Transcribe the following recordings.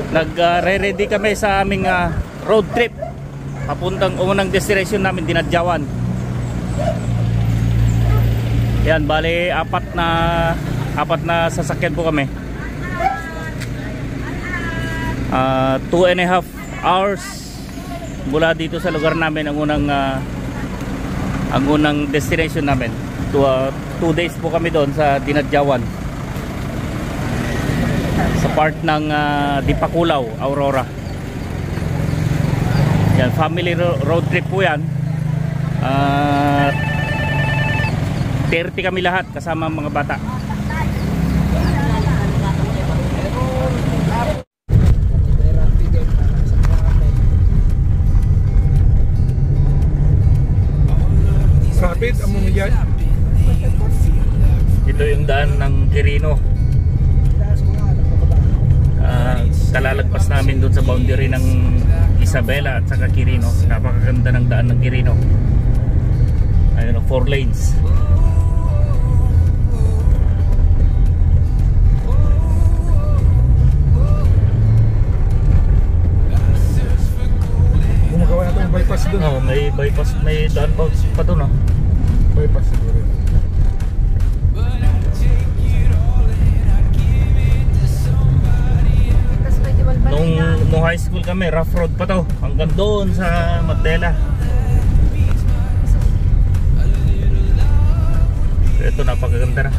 Nag-ready kami sa aming road trip papuntang unang destination namin, Dinadjawan. Yan, bali apat na sasakyan po kami. 2.5 hours mula dito sa lugar namin ang unang destination namin. 2 days po kami doon sa Dinadjawan, sa part ng Dipakulaw, Aurora. Yan, family road trip po yan. 30 kami lahat kasama mga bata. Rapid, among yan. Ito yung daan ng Quirino. Kalalagpas namin doon sa boundary ng Isabela at saka Quirino. Napakaganda ng daan ng Quirino. Ayun, 4 lanes. Gumagawa natin yung bypass doon. Oh, may bypass, may daan pa doon, oh. Bypass siguro. Nung high school kami, rough road pa to hanggang doon sa Mandela. Ito, napakaganda na.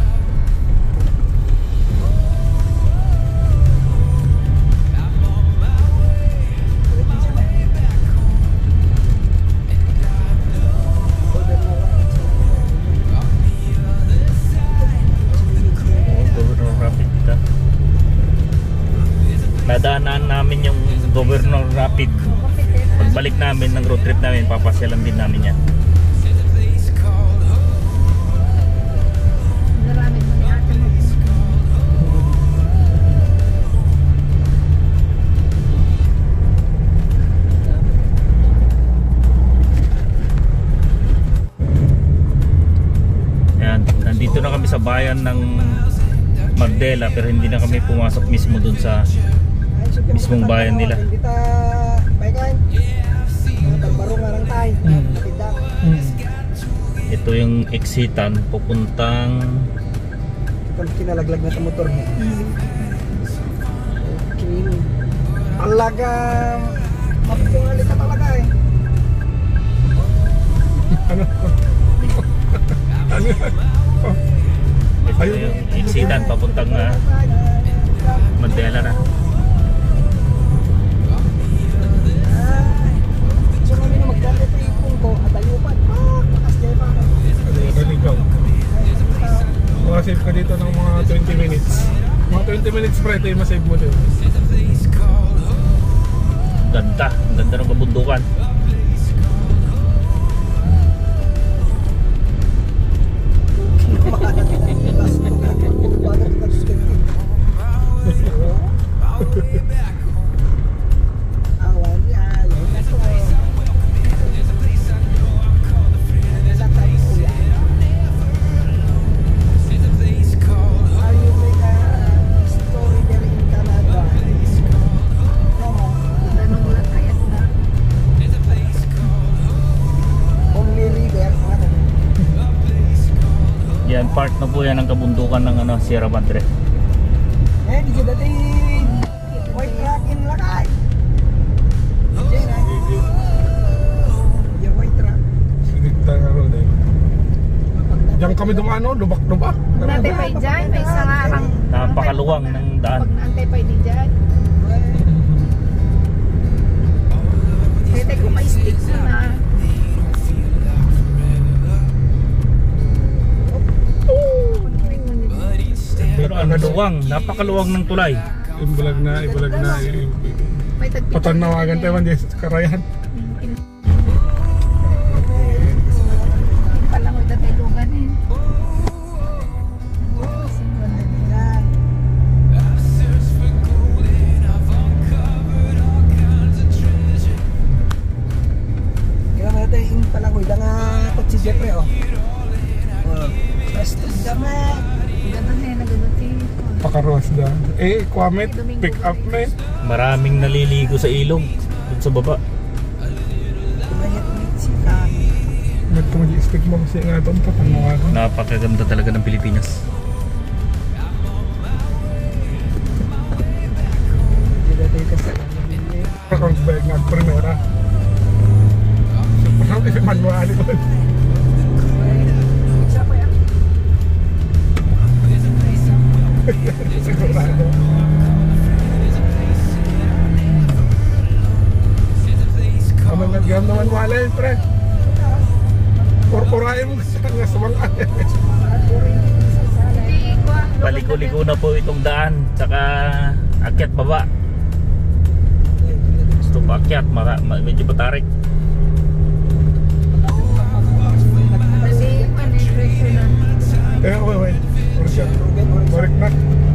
Nadaanan namin yung Governor Rapid. Pagbalik namin ng road trip namin, papasyalan din namin yan. Yan, nandito na kami sa bayan ng Mandela, pero hindi na kami pumasok mismo dun sa mismong bayan nila. Ito yung exitan pupuntang kinalaglag na sa motor niya. Talaga mapitingali ka talaga eh. Ano? ito yung exitan papuntang Mandela na. Makasave ka dito ng mga 20 minutes. Mga 20 minutes pa ito yung masave mo dito. Ganda ng kabundukan. Yan, part na po yan ng kabundukan ng Sierra Madre. Eh, di dati white rock in lakay. Yung white rock. Sinigta nga road eh. Diyan kami dumano, lubak-lubak. Nante pa dyan, may isang arang. Napakaluwang ng daan. Nante pa di dyan. Kaya ko may stick na. Pero ang luwang, napakaluwang ng tulay. Ibulag na. Patanawagan tayo man dyan sa Karayan. Palang ko dati lugan eh. Kaya natin yung palang ko, nga kotsi Jeffrey oh. Basta dami. Ganda na yun, nagulati. Pakaruas da. Kwame, pick up me. Maraming naliligo sa ilog dun sa baba. Banyak mitsika. Ba't ko mag-expect mo kasi nga ito, patangawa ko. Napakaganda talaga ng Pilipinas. Dito tayo kasi nabili. Parang bayag nga primera. Parang kasi manuali ko. Isa pa yan. Sigurado. Ano nag-gam naman wala yun, pre? Korporahin mo kasi nga sa mga Paliko-liko na po itong daan, tsaka akyat baba. Gusto pa akyat, medyo patarik. wait. Balik na.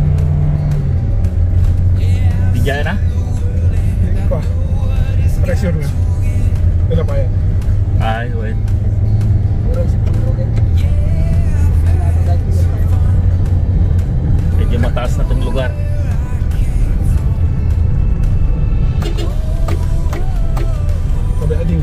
Di dyan na? Pa. Pressure na. Wala pa yan. Ay, wait. Medyo mataas na itong lugar. Sabi ading.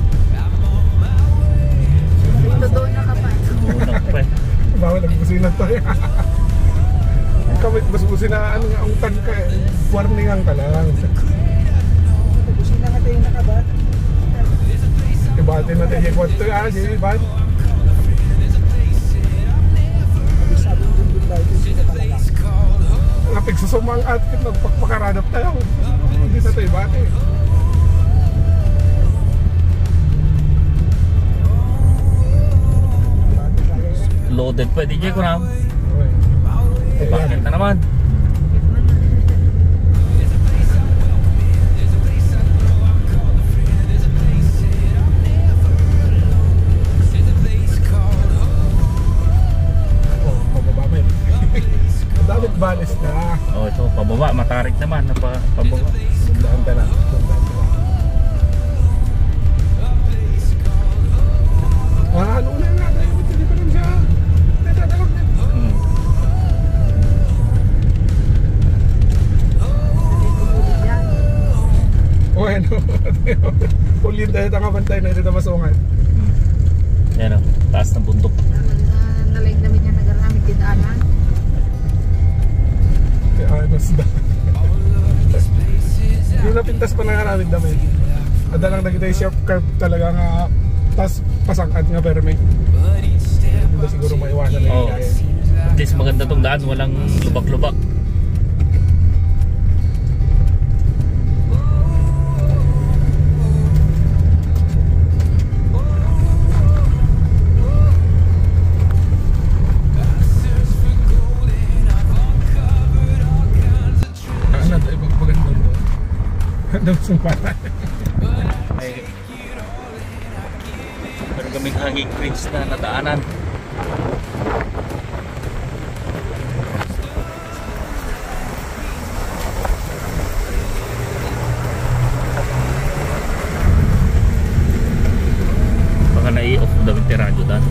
Doon na ka pa. Una pa eh. Bawal nagbusinan tayo. Kamit businaan nga ang tangka eh. Warningan ka lang. Kusina nga tayo nakabat. Ibatin na tayo yung kwanto di ba? Sabi mo dun daw ito sila talaga. Napig susumang atkit, nagpakmakaradap tayo. Hindi na tayo bati. Loaded pa, DJ ko na. Okay. Bakit na naman? Pababa mo yun. Ang daming balis na. Oh, ito, pababa, matarik naman. Pababa. Sundaan ka na. Ano na nga tayo? Hindi pa rin siya. Nadadalog na. Bueno, ulit tayo tangabantay na ito masungan. Yan o, taas ng bundok. Nalaig namin yung nagaramit di daanan. Kaya anos da. Yung napintas pa na nga namin damit. Ada lang nakita yung sharp curve talaga nga. Tas pasangkad nga perme. Hindi siguro maiwasan na yung Oh, kaya. at least maganda tong daan, walang lubak-lubak. Ano tayo magpaganda doon? Ano sumpatan? Ay, meron kaming hanging bridge na nadaanan. Baka nai-off daw yung radyo daan.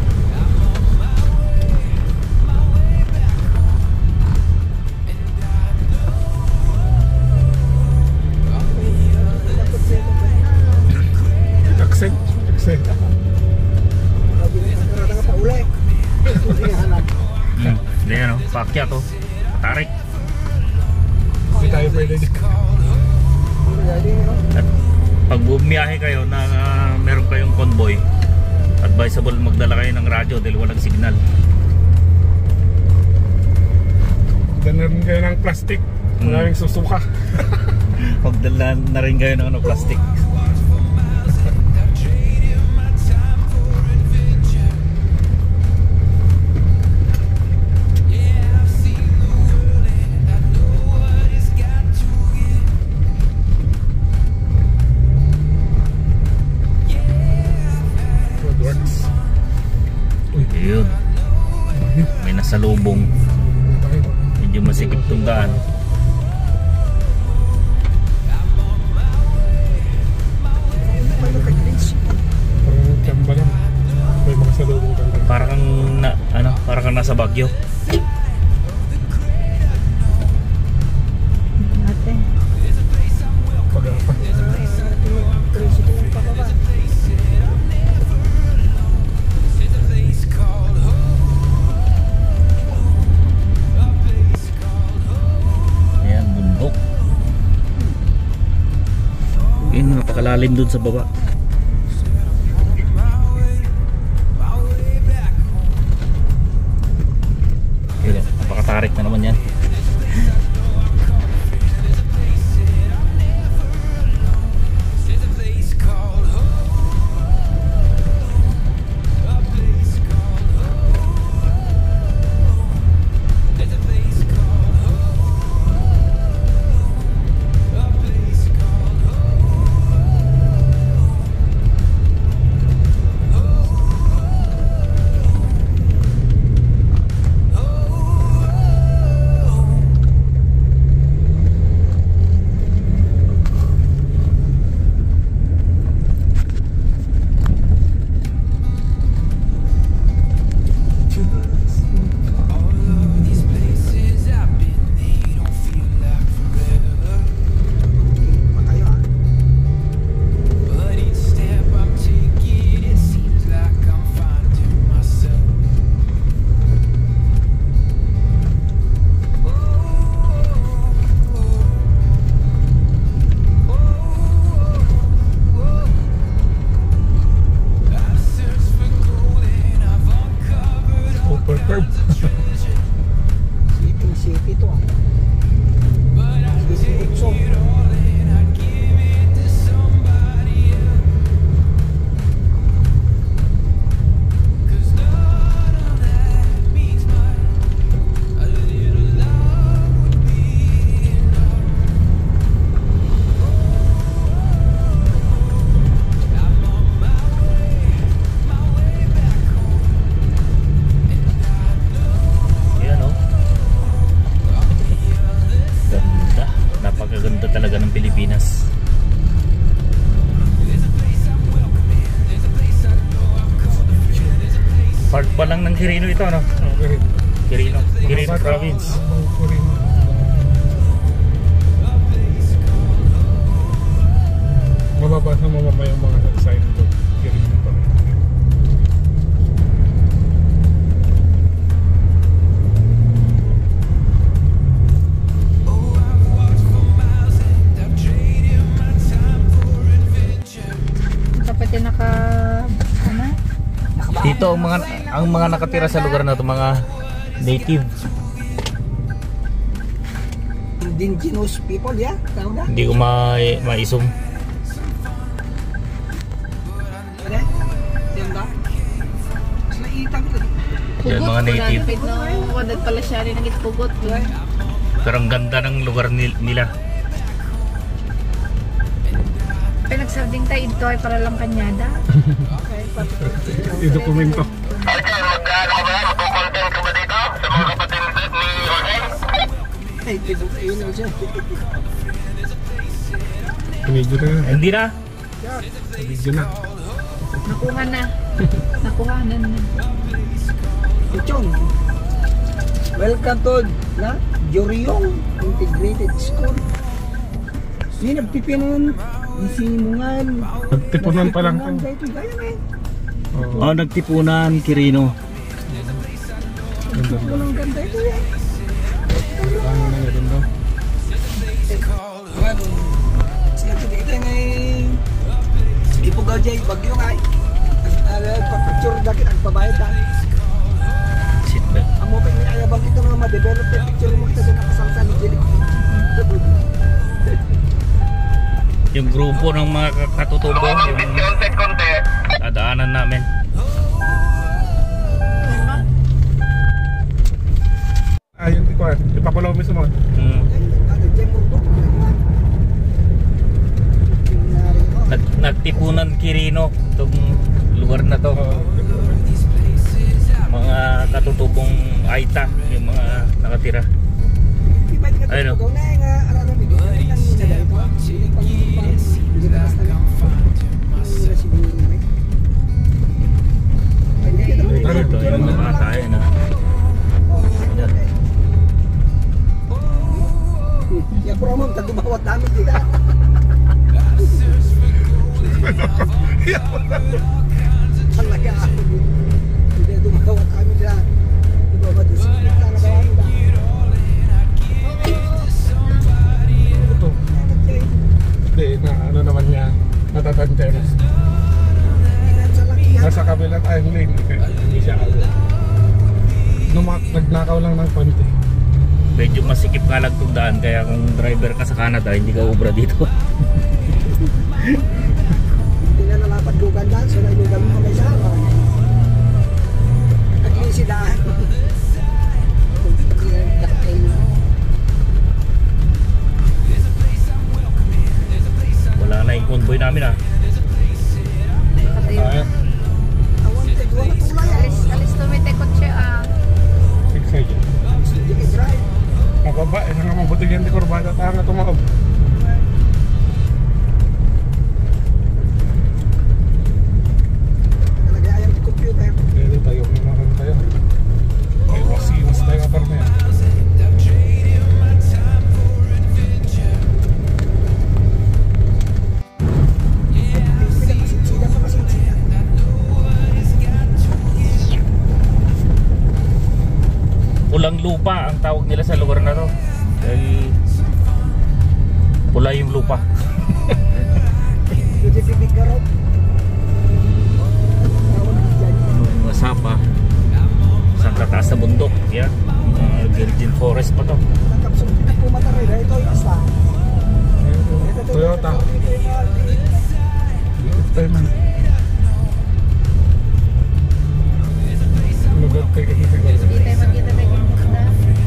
Accent. Sabi mo, nakarata nga pa uli. Hindi nga hanap. Hindi ano, paakyat to. Patarik. Hindi tayo pwede dito. Jadi, At pag bumiyahe kayo na meron kayong convoy, advisable magdala kayo ng radyo dahil walang signal. Ganun kayo ng plastic. Maraming susuka. Magdala na rin kayo ng plastic. Roadworks. Uy, Ayun, may nasalubong. Medyo masikip tong daan. parang chamba lang. May mga salubong kang Parang kang nasa Baguio. Malalim dun sa baba. Yun, napakatarik na naman yan. Curve. City to ah. Diretso. Napakaganda talaga ng Pilipinas. Part pa lang ng Quirino ito, no? Okay. Quirino province. Mababa na mamamayang mga side to Quirino pa rin. Dito ang mga nakatira sa lugar na ito, mga native. Indigenous people, yeah? Tawag na? Hindi ko maisum. Ano? Yan ba? Mas naitang ko. Yan, mga native. Wadag pala siya rin ang itpugot. Pero ang ganda ng lugar nila. Pinagsabding tayo ito ay para lang kanyada. I-dokumento. Mag-content ka ba dito? Sa mga kapatid ni Jorge? Ay, tibok yun na siya. Video na yan. Hindi na. Video na. Nakuha na. Nakuha na. Kuchong. Welcome to na Joryong Integrated School. Hindi nagtipinan. Isimungan. Nagtipunan pa lang to. Ito gaya na eh. Oh, nagtipunan, Quirino. Ganda Walang ganda ito eh. Ano na yun daw? Sila ito dito ngay ipugaw dyan bagyo nga eh. Papicture dakit ang pabayad ha. Seatbelt. Amo pa yung ayabang ito nga ma-develop yung picture mo kita doon nakasangsa ni Jelly. Yung grupo ng mga katutubo, yung dadaanan namin. Ayun, ipapalaw mo sa mga. Nagtipunan Quirino itong lugar na to. Mga katutubong Aita, yung mga nakatira. Ayun o. Ito yung mga tayo na. Ya promo kita dumawat namin kita. Talaga ako. Hindi dumawat kami dyan. Diba ba disiplin na nagawa nila? Ito. Hindi, na ano naman niya. Nagnakaw lang ng konti. Medyo masikip nga lang itong daan, kaya kung driver ka sa Canada, hindi ka ubra dito. Hindi na nalapat lugan dahil so nailugan mo may sama. At-least sila. Wala na yung convoy namin ah. Kaya, Awan ka, duwa na tulay. Alis tumite kotse excited. Hindi ka drive. Mababa, eh nga mabuti yan di kurbada tayo nga tumaob. Talaga ayaw ng computer. Pwede tayo, umimakan tayo. Ay, wasi-was tayo ka parang yan. Sila pa kasi sila. Pulang lupa ang tawag nila sa lugar na to. Dahil pula yung lupa. Hindi pipig ka raw. Mga sapa. Sa tataas na bundok. Yan. Virgin Forest pa to. Nakapsong pinagpumata rin. Ito yung isa. Toyota. Tayo man. Lugar kayo kasi siguro. Hindi tayo makita tayo kung maganda.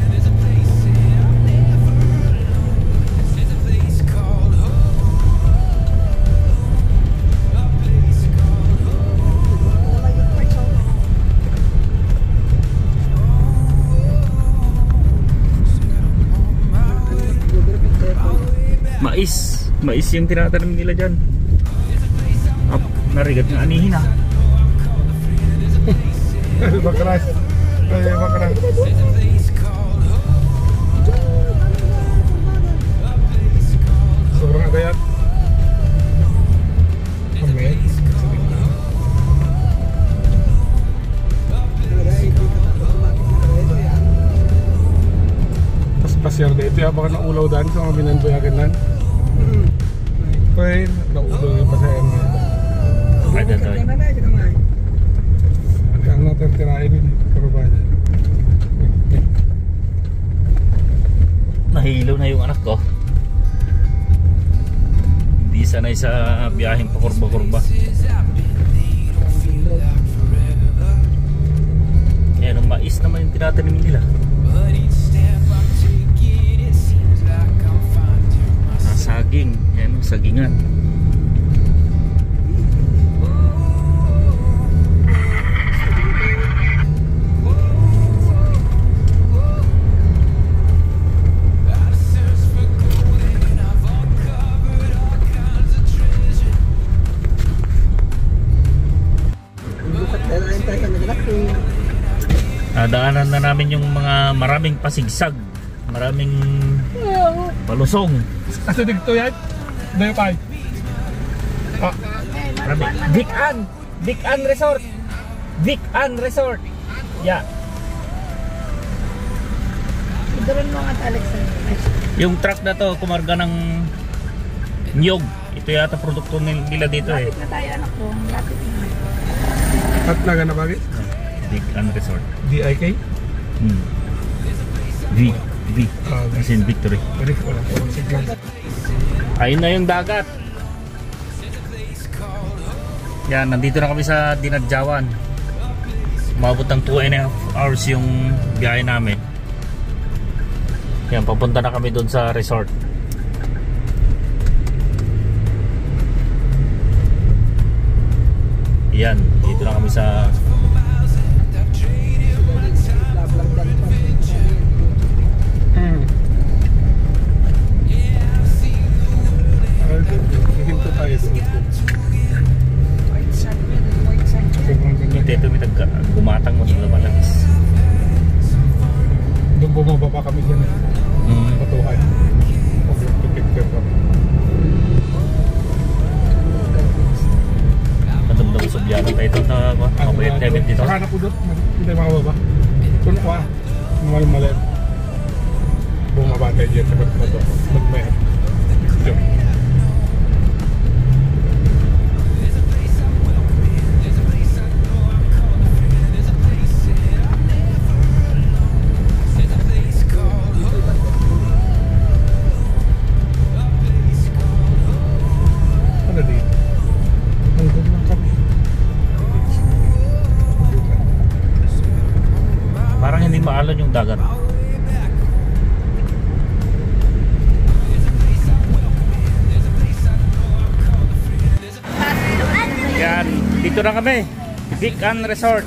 Mais yung tinatanim nila dyan. Narigat ng anihin ah. Bakras. Ay, bakras. Sobrang agayat. Amen. Tapos pasyar dito. Baka naulaw daan sa mga binanbayakin lang. Pwede, naulaw yung pasyar mo. Ada tayo. Kaya natin tirahin din. Pero ba yan? Nahilo na yung anak ko. Hindi sanay sa biyaheng pakurba-kurba. Yan, ang mais naman yung tinatanim nila. Saging. Yan, sagingan. Daanan na namin yung mga maraming pasigsag, maraming palusong. Asa dito yan? Dayo pa. Marami. Vic Ann Resort. Vic Ann Resort. Yeah. Idoron mo nga Alexander. Yung truck na to kumarga ng niyog. Ito yata produkto nila dito eh. Lapit na tayo anak ko. Lapit na. At naga na bagay? Vic Ann Resort. DIK? V. As in victory. Balik wala. Ayun na yung dagat. Yan, nandito na kami sa Dinadjawan. Umabot ng 2.5 hours yung biyahe namin. Yan, papunta na kami doon sa resort. Yan, dito na kami sa Hinto tayo doon. dito may gumatang mo sa malagis. Doon bumaba pa kami dyan. Patuhan. Pag-picture kami. Madamdam sa biyanan tayo ito na mabayad debit dito. Saka na po doon. Hindi makababa. Doon pa. Malit. Bumaba tayo dyan sa magmato. Magmayat. Diyan. Ayan yung dagat. Yan, dito na kami. Bican Resort.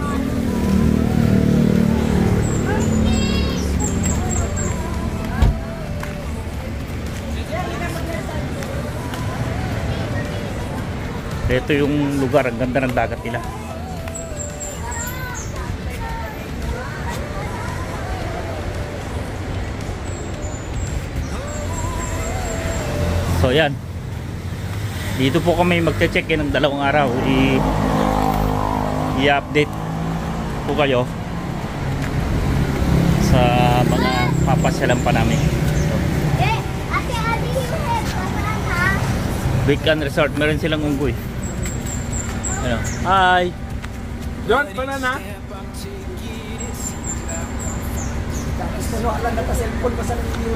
Ito yung lugar, ang ganda ng dagat nila. So yan. Dito po kami magche-check-in ng 2 araw. I-update po kayo sa mga papasyalan pa namin. Bican Resort, meron silang unggoy. Ano? Hi. John, banana. Puno lang na pa-cellphone pa sa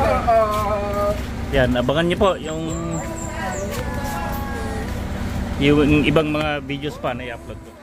Yan, abangan niyo po yung ibang mga videos pa na i-upload ko.